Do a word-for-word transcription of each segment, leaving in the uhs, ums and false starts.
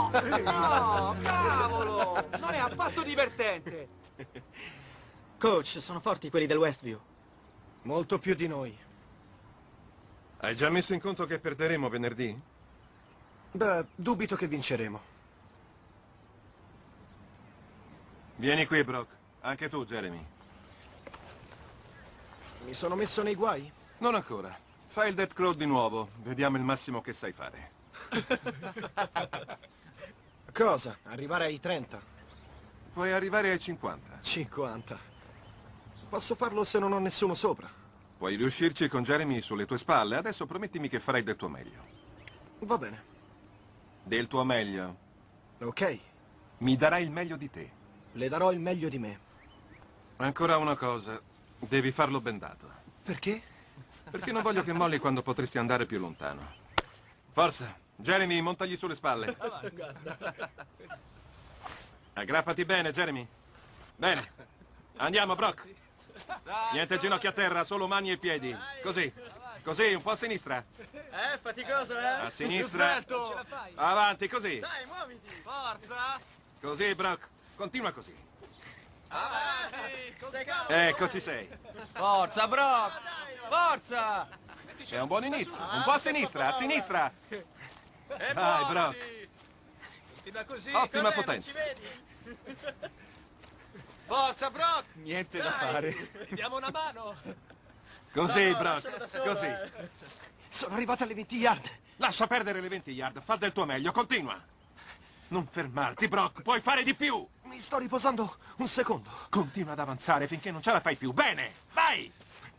No! No, cavolo! Non è affatto divertente! Coach, sono forti quelli del Westview. Molto più di noi. Hai già messo in conto che perderemo venerdì? Beh, dubito che vinceremo. Vieni qui, Brock. Anche tu, Jeremy. Mi sono messo nei guai? Non ancora. Fai il death crawl di nuovo. Vediamo il massimo che sai fare. Cosa? Arrivare ai trenta? Puoi arrivare ai cinquanta. cinquanta. Posso farlo se non ho nessuno sopra. Puoi riuscirci con Jeremy sulle tue spalle. Adesso promettimi che farai del tuo meglio. Va bene. Del tuo meglio. Ok. Mi darai il meglio di te. Le darò il meglio di me. Ancora una cosa. Devi farlo bendato. Perché? Perché non voglio che molli quando potresti andare più lontano. Forza. Jeremy, montagli sulle spalle. Aggrappati bene, Jeremy. Bene. Andiamo, Brock. Niente ginocchia a terra, solo mani e piedi. Così. Così, un po' a sinistra. Eh, faticoso, eh? A sinistra. Avanti, così. Dai, muoviti! Forza! Così, Brock. Continua così. Avanti! Sei cavolo! Ecco, ci sei. Forza, Brock! Forza! È un buon inizio. Un po' a sinistra, a sinistra. E Dai, muoviti! Brock. Continua così! Ottima Cos'è, non potenza. ci vedi? Forza, Brock! Niente da fare. Diamo una mano! Così, No, no, Brock. lascialo da solo, Così. eh. Sono arrivato alle venti yard. Lascia perdere le venti yard. Fa del tuo meglio. Continua. Non fermarti, Brock. Puoi fare di più. Mi sto riposando un secondo. Continua ad avanzare finché non ce la fai più. Bene. Vai.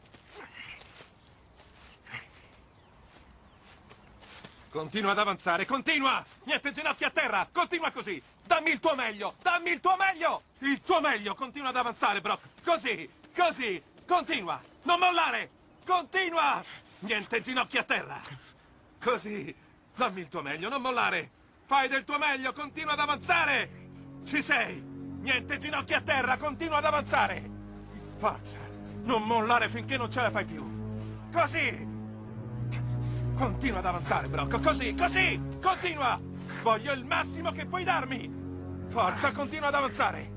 Continua ad avanzare. Continua. Niente ginocchia a terra. Continua così. Dammi il tuo meglio. Dammi il tuo meglio. Il tuo meglio. Continua ad avanzare, Brock. Così. Così. Continua. Non mollare. Continua. Niente ginocchia a terra. Così. Dammi il tuo meglio. Non mollare. Fai del tuo meglio. Continua ad avanzare. Ci sei. Niente ginocchia a terra. Continua ad avanzare. Forza. Non mollare finché non ce la fai più. Così. Continua ad avanzare, Brock. Così, così. Continua. Voglio il massimo che puoi darmi. Forza, continua ad avanzare.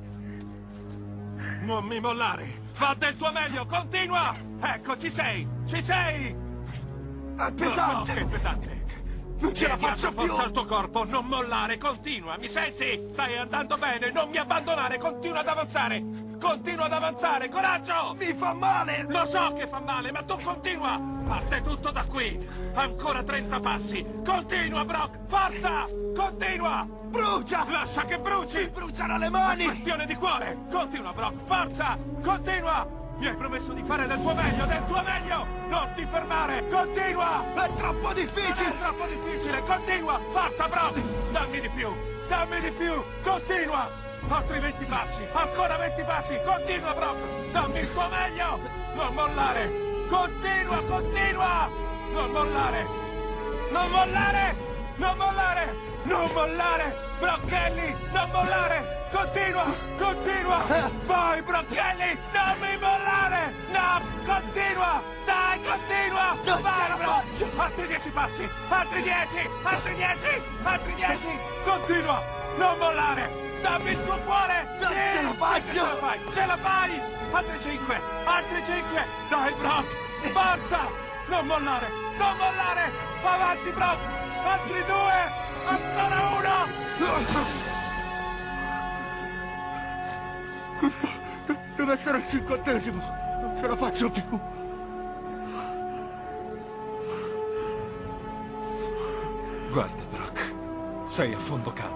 Non mi mollare. Fa del tuo meglio. Continua. Ecco, ci sei. Ci sei. È Lo so pesante. che è pesante. Non ce la Tieni faccio alta forza più. al tuo corpo, non mollare, continua, mi senti? Stai andando bene, non mi abbandonare, continua ad avanzare, continua ad avanzare, coraggio! Mi fa male. Lo so che fa male, ma tu continua! Parte tutto da qui, ancora trenta passi, continua, Brock, forza! Continua! Brucia. Lascia che bruci! Mi bruciano le mani. Questione di cuore, continua, Brock, forza! Continua! Mi hai promesso di fare del tuo meglio, del tuo meglio! Non ti fermare, continua! È troppo Non difficile. è troppo difficile, continua! Forza, Brock! Dammi di più! Dammi di più! Continua! Altri venti passi! Ancora venti passi! Continua, Brock! Dammi il tuo meglio! Non mollare! Continua, continua! Non mollare! Non mollare! Non mollare! Non mollare! Brocchelli! Non mollare! Continua! Continua! Vai, Brocchelli! Non mi mollare! No! Continua! Dai, continua! Non ce Vai, la Brock! faccio! Altri dieci passi! Altri dieci! Altri dieci! Altri dieci! Continua! Non mollare! Dammi il tuo cuore! Non Sì, ce la sì faccio! che Ce la fai! Ce la fai! Altri cinque! Altri cinque! Dai, Brock! Forza! Non mollare! Non mollare! Avanti, Brock! Altri due! Ancora uno! Deve essere il cinquantesimo. Non ce la faccio più. Guarda, Brock. Sei a fondo campo.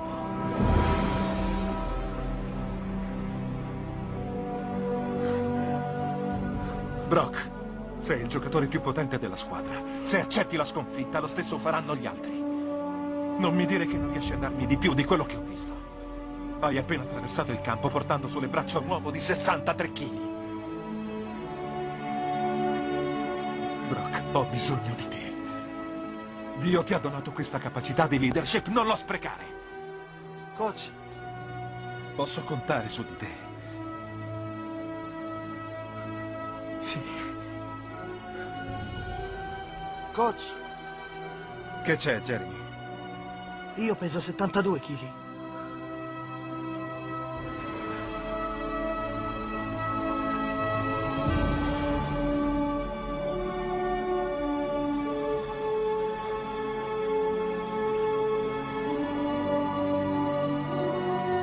Brock, sei il giocatore più potente della squadra. Se accetti la sconfitta, lo stesso faranno gli altri. Non mi dire che non riesci a darmi di più di quello che ho visto. Hai appena attraversato il campo portando sulle braccia un uomo di sessantatré chili. Brock, ho bisogno di te. Dio ti ha donato questa capacità di leadership, non lo sprecare. Coach, Posso contare su di te. sì. Coach, Che c'è, Jeremy? Io peso settantadue chili.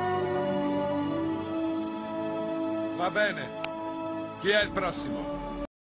Va bene. Chi è il prossimo?